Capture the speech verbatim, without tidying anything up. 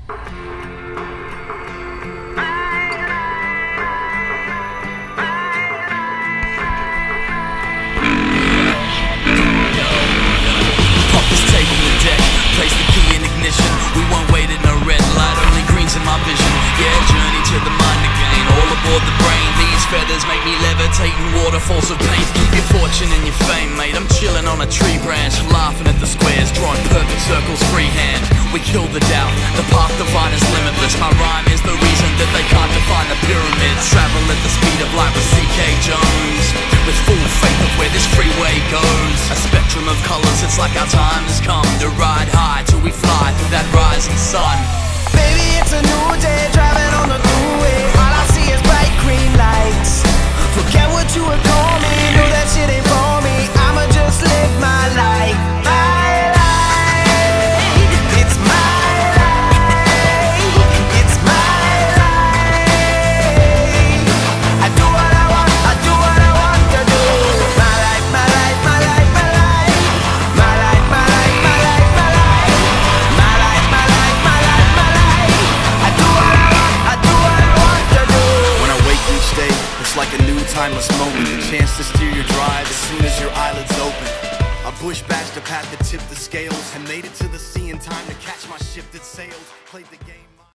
Make me levitate in waterfalls of pain. Keep your fortune and your fame, mate. I'm chilling on a tree branch, laughing at the squares, drawing perfect circles freehand. We kill the doubt, the path divine is limitless. My rhyme is the reason that they can't define the pyramids. Travel at the speed of light with C K Jones, with full faith of where this freeway goes. A spectrum of colors, it's like our time has come to ride high till we fly through that rising sun. Baby, it's a new day, driving on the new way. All I see is bright green lights. Forget what you would call me, know that shit ain't for me. I'ma just live my life, my life. It's my life, it's my life. I do what I want, I do what I want to do. My life, my life, my life, my life. My life, my life, my life, my life. My life, my life, my life, my life. I do what I want, I do what I want to do. When I wake each day, it's like a new timeless moment, a chance to steer your drive as soon as your eyelids open. A bush badge to path that tipped the scales, and made it to the sea in time to catch my ship that sailed. Played the game.